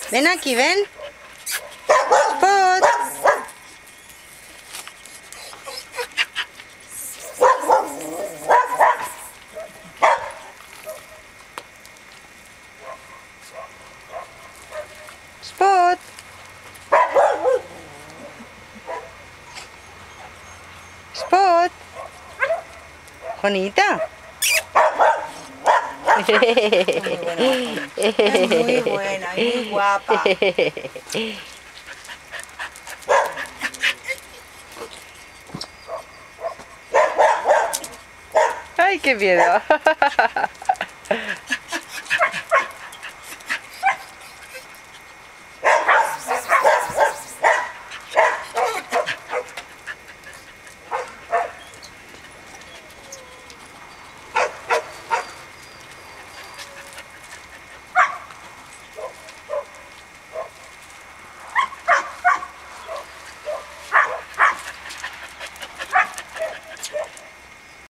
Ven aquí, ven. Spot. Spot. Spot. Juanita. Muy buena, muy guapa. Ay, qué miedo.